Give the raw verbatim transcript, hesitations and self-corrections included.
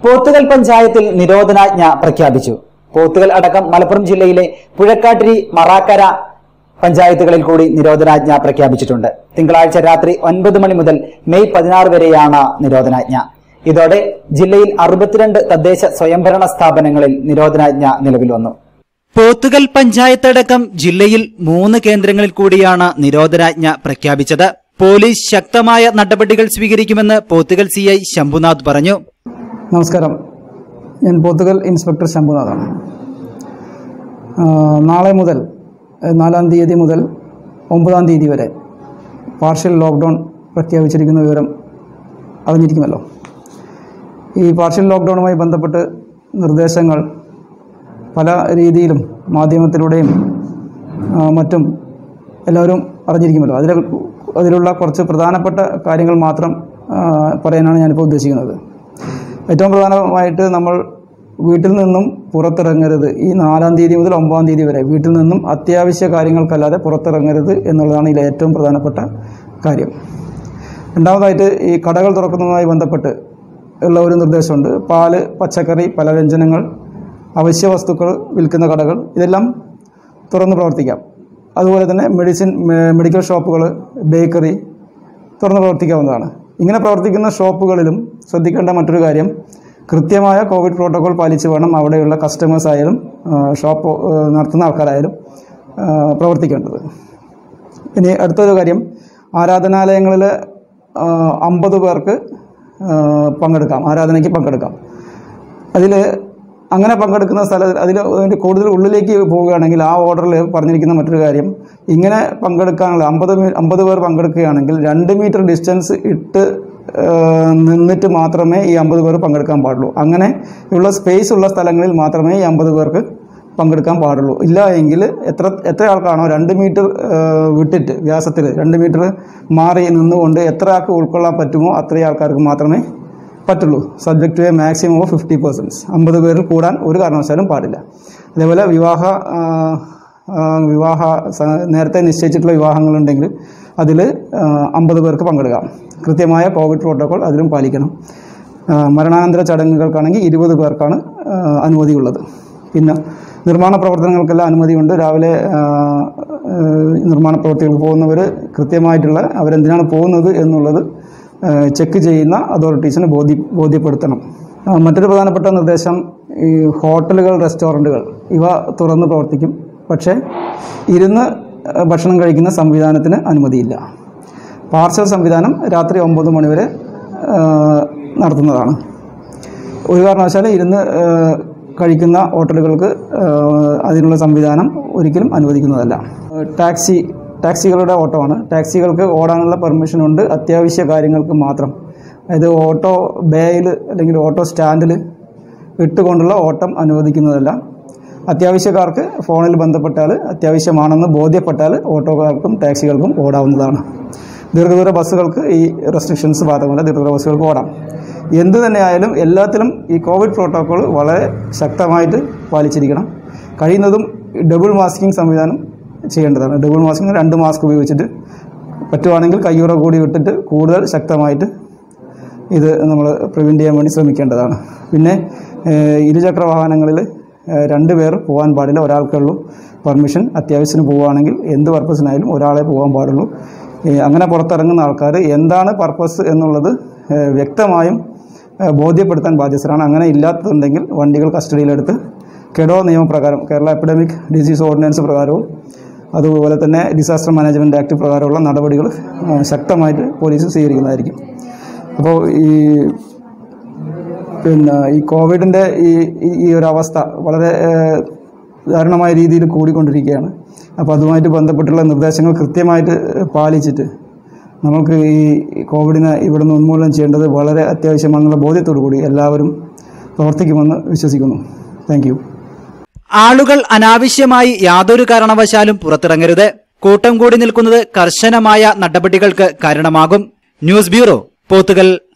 പോത്തുകൽ പഞ്ചായത്തിൽ നിരോധനാജ്ഞ പ്രഖ്യാപിച്ചു. പോത്തുകൽ അടക്കം മലപ്പുറം ജില്ലയിലെ പുഴക്കാട്ടിരി, മറാക്കര പഞ്ചായത്തുകളിൽ കൂടി നിരോധനാജ്ഞ പ്രഖ്യാപിച്ചിട്ടുണ്ട്. തിങ്കളാഴ്ച രാത്രി ഒൻപത് മണി മുതൽ മെയ് പതിനാറ് വരെയാണ് നിരോധനാജ്ഞ. ഇതോടെ ജില്ലയിൽ അറുപത്തിരണ്ട് തദ്ദേശ സ്വയംഭരണ സ്ഥാപനങ്ങളിൽ നിരോധനാജ്ഞ നിലവിൽ വന്നു. പോത്തുകൽ പഞ്ചായത്തടക്കം ജില്ലയിൽ മൂന്ന് കേന്ദ്രങ്ങളിൽ കൂടിയാണ് നിരോധനാജ്ഞ പ്രഖ്യാപിച്ചത്. പോലീസ് ശക്തമായ നടപടികൾ സ്വീകരിക്കുമെന്ന് പോത്തുകൽ സി ഐ ശംഭുനാഥ് പറഞ്ഞു. നമസ്കാരം, ഞാൻ പോത്തുകൽ ഇൻസ്പെക്ടർ ശംഭുനാഥാണ്. നാളെ മുതൽ നാലാം തീയതി മുതൽ ഒമ്പതാം തീയതി വരെ പാർഷ്യൽ ലോക്ക്ഡൗൺ പ്രഖ്യാപിച്ചിരിക്കുന്ന വിവരം അറിഞ്ഞിരിക്കുമല്ലോ. ഈ പാർഷ്യൽ ലോക്ക്ഡൗണുമായി ബന്ധപ്പെട്ട് നിർദ്ദേശങ്ങൾ പല രീതിയിലും മാധ്യമത്തിലൂടെയും മറ്റും എല്ലാവരും അറിഞ്ഞിരിക്കുമല്ലോ. അതിൽ അതിലുള്ള കുറച്ച് പ്രധാനപ്പെട്ട കാര്യങ്ങൾ മാത്രം പറയാനാണ് ഞാനിപ്പോൾ ഉദ്ദേശിക്കുന്നത്. ഏറ്റവും പ്രധാനമായിട്ട് നമ്മൾ വീട്ടിൽ നിന്നും പുറത്തിറങ്ങരുത്. ഈ നാലാം തീയതി മുതൽ ഒമ്പതാം തീയതി വരെ വീട്ടിൽ നിന്നും അത്യാവശ്യ കാര്യങ്ങൾക്കല്ലാതെ പുറത്തിറങ്ങരുത് എന്നുള്ളതാണ് ഇതിലെ ഏറ്റവും പ്രധാനപ്പെട്ട കാര്യം. രണ്ടാമതായിട്ട് ഈ കടകൾ തുറക്കുന്നതുമായി ബന്ധപ്പെട്ട് ഉള്ള ഒരു നിർദ്ദേശമുണ്ട്. പാല്, പച്ചക്കറി, പലവ്യഞ്ജനങ്ങൾ, അവശ്യ വസ്തുക്കൾ വിൽക്കുന്ന കടകൾ ഇതെല്ലാം തുറന്ന് പ്രവർത്തിക്കാം. അതുപോലെ തന്നെ മെഡിസിൻ മെഡിക്കൽ ഷോപ്പുകൾ, ബേക്കറി തുറന്ന് പ്രവർത്തിക്കാവുന്നതാണ്. ഇങ്ങനെ പ്രവർത്തിക്കുന്ന ഷോപ്പുകളിലും ശ്രദ്ധിക്കേണ്ട മറ്റൊരു കാര്യം, കൃത്യമായ കോവിഡ് പ്രോട്ടോകോൾ പാലിച്ച് വേണം അവിടെയുള്ള കസ്റ്റമേഴ്സ് ആയാലും ഷോപ്പ് നടത്തുന്ന ആൾക്കാരായാലും പ്രവർത്തിക്കേണ്ടത്. ഇനി അടുത്തൊരു കാര്യം, ആരാധനാലയങ്ങളിൽ അമ്പത് പേർക്ക് പങ്കെടുക്കാം, ആരാധനയ്ക്ക് പങ്കെടുക്കാം. അതിൽ അങ്ങനെ പങ്കെടുക്കുന്ന സ്ഥലത്ത് അതിൽ അതിൻ്റെ കൂടുതൽ ഉള്ളിലേക്ക് പോവുകയാണെങ്കിൽ ആ ഓർഡറിൽ പറഞ്ഞിരിക്കുന്ന മറ്റൊരു കാര്യം, ഇങ്ങനെ പങ്കെടുക്കാനുള്ള അമ്പത് അമ്പത് പേർ പങ്കെടുക്കുകയാണെങ്കിൽ രണ്ട് മീറ്റർ ഡിസ്റ്റൻസ് ഇട്ട് നിന്നിട്ട് മാത്രമേ ഈ അമ്പത് പേർ പങ്കെടുക്കാൻ പാടുള്ളൂ. അങ്ങനെ ഉള്ള സ്പേസ് ഉള്ള സ്ഥലങ്ങളിൽ മാത്രമേ ഈ അമ്പത് പേർക്ക് പങ്കെടുക്കാൻ പാടുള്ളൂ. ഇല്ല എങ്കിൽ എത്ര എത്ര ആൾക്കാണോ രണ്ട് മീറ്റർ വിട്ടിട്ട് വ്യാസത്തിൽ രണ്ട് മീറ്റർ മാറി നിന്നുകൊണ്ട് എത്ര ആൾക്ക് ഉൾക്കൊള്ളാൻ പറ്റുമോ അത്രയും ആൾക്കാർക്ക് മാത്രമേ പറ്റുള്ളൂ. Subject to a maximum of fifty percents. അമ്പത് പേരിൽ കൂടാൻ ഒരു കാരണവശാലും പാടില്ല. അതേപോലെ വിവാഹ വിവാഹ നേരത്തെ നിശ്ചയിച്ചിട്ടുള്ള വിവാഹങ്ങളുണ്ടെങ്കിൽ അതിൽ അമ്പത് പേർക്ക് പങ്കെടുക്കാം. കൃത്യമായ കോവിഡ് പ്രോട്ടോകോൾ അതിലും പാലിക്കണം. മരണാനന്തര ചടങ്ങുകൾക്കാണെങ്കിൽ ഇരുപത് പേർക്കാണ് അനുമതിയുള്ളത്. പിന്നെ നിർമ്മാണ പ്രവർത്തനങ്ങൾക്കെല്ലാം അനുമതിയുണ്ട്. രാവിലെ നിർമ്മാണ പ്രവർത്തികൾക്ക് പോകുന്നവർ കൃത്യമായിട്ടുള്ള അവരെന്തിനാണ് പോകുന്നത് എന്നുള്ളത് ചെക്ക് ചെയ്യുന്ന അതോറിറ്റീസിനെ ബോധ്യ ബോധ്യപ്പെടുത്തണം. മറ്റൊരു പ്രധാനപ്പെട്ട നിർദ്ദേശം, ഈ ഹോട്ടലുകൾ, റെസ്റ്റോറൻറ്റുകൾ ഇവ തുറന്ന് പ്രവർത്തിക്കും. പക്ഷേ ഇരുന്ന് ഭക്ഷണം കഴിക്കുന്ന സംവിധാനത്തിന് അനുമതിയില്ല. പാർസൽ സംവിധാനം രാത്രി ഒമ്പത് മണിവരെ നടത്തുന്നതാണ്. ഒരു കാരണവശാലും ഇരുന്ന് കഴിക്കുന്ന ഹോട്ടലുകൾക്ക് അതിനുള്ള സംവിധാനം ഒരിക്കലും അനുവദിക്കുന്നതല്ല. ടാക്സി ടാക്സികളുടെ ഓട്ടമാണ്. ടാക്സികൾക്ക് ഓടാനുള്ള പെർമിഷനുണ്ട് അത്യാവശ്യ കാര്യങ്ങൾക്ക് മാത്രം. അതായത് ഓട്ടോ ബേയിൽ അല്ലെങ്കിൽ ഓട്ടോ സ്റ്റാൻഡിൽ ഇട്ടുകൊണ്ടുള്ള ഓട്ടം അനുവദിക്കുന്നതല്ല. അത്യാവശ്യക്കാർക്ക് ഫോണിൽ ബന്ധപ്പെട്ടാൽ അത്യാവശ്യമാണെന്ന് ബോധ്യപ്പെട്ടാൽ ഓട്ടോക്കാർക്കും ടാക്സികൾക്കും ഓടാവുന്നതാണ്. ദീർഘദൂര ബസ്സുകൾക്ക് ഈ റെസ്ട്രിക്ഷൻസ് ബാധകമല്ല, ദീർഘദൂര ബസ്സുകൾക്ക് ഓടാം. എന്തു തന്നെയായാലും എല്ലാത്തിലും ഈ കോവിഡ് പ്രോട്ടോക്കോൾ വളരെ ശക്തമായിട്ട് പാലിച്ചിരിക്കണം. കഴിയുന്നതും ഡബിൾ മാസ്കിംഗ് സംവിധാനം ചെയ്യേണ്ടതാണ്. ഡബിൾ മാസ്കിംഗ് രണ്ട് മാസ്ക് ഉപയോഗിച്ചിട്ട് പറ്റുവാണെങ്കിൽ കയ്യുറ കൂടി വിട്ടിട്ട് കൂടുതൽ ശക്തമായിട്ട് ഇത് നമ്മൾ പ്രിവെൻറ്റ് ചെയ്യാൻ വേണ്ടി ശ്രമിക്കേണ്ടതാണ്. പിന്നെ ഇരുചക്ര വാഹനങ്ങളിൽ രണ്ട് പേർ പോകാൻ പാടില്ല, ഒരാൾക്കുള്ളൂ പെർമിഷൻ. അത്യാവശ്യത്തിന് പോവുകയാണെങ്കിൽ എന്ത് പർപ്പസിനായാലും ഒരാളെ പോകാൻ പാടുള്ളൂ. അങ്ങനെ പുറത്തിറങ്ങുന്ന ആൾക്കാർ എന്താണ് പർപ്പസ് എന്നുള്ളത് വ്യക്തമായും ബോധ്യപ്പെടുത്താൻ ബാധ്യസ്ഥരാണ്. അങ്ങനെ ഇല്ലാത്തതുണ്ടെങ്കിൽ വണ്ടികൾ കസ്റ്റഡിയിലെടുത്ത് കെഡോ നിയമപ്രകാരം, കേരള എപ്പിഡമിക് ഡിസീസ് ഓർഡിനൻസ് പ്രകാരവും അതുപോലെ തന്നെ ഡിസാസ്റ്റർ മാനേജ്മെൻറ്റ് ആക്ട് പ്രകാരമുള്ള നടപടികൾ ശക്തമായിട്ട് പോലീസ് സ്വീകരിക്കുന്നതായിരിക്കും. അപ്പോൾ ഈ പിന്നെ ഈ കോവിഡിൻ്റെ ഈ ഈ ഒരു അവസ്ഥ വളരെ ദാരുണമായ രീതിയിൽ കൂടിക്കൊണ്ടിരിക്കുകയാണ്. അപ്പോൾ അതുമായിട്ട് ബന്ധപ്പെട്ടുള്ള നിർദ്ദേശങ്ങൾ കൃത്യമായിട്ട് പാലിച്ചിട്ട് നമുക്ക് ഈ കോവിഡിനെ ഇവിടുന്ന് ഉന്മൂലനം ചെയ്യേണ്ടത് വളരെ അത്യാവശ്യമാണെന്നുള്ള ബോധ്യത്തോടു കൂടി എല്ലാവരും പ്രവർത്തിക്കുമെന്ന് വിശ്വസിക്കുന്നു. Thank you. ആളുകൾ അനാവശ്യമായി യാതൊരു കാരണവശാലും പുറത്തിറങ്ങരുത്. കൂട്ടം കൂടി നിൽക്കുന്നത് കർശനമായ നടപടികൾക്ക് കാരണമാകും. News bureau, Pothukal.